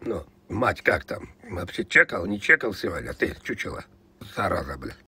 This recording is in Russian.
Ну, мать как там? Вообще чекал, не чекал сегодня? Ты чучело. Зараза, блядь.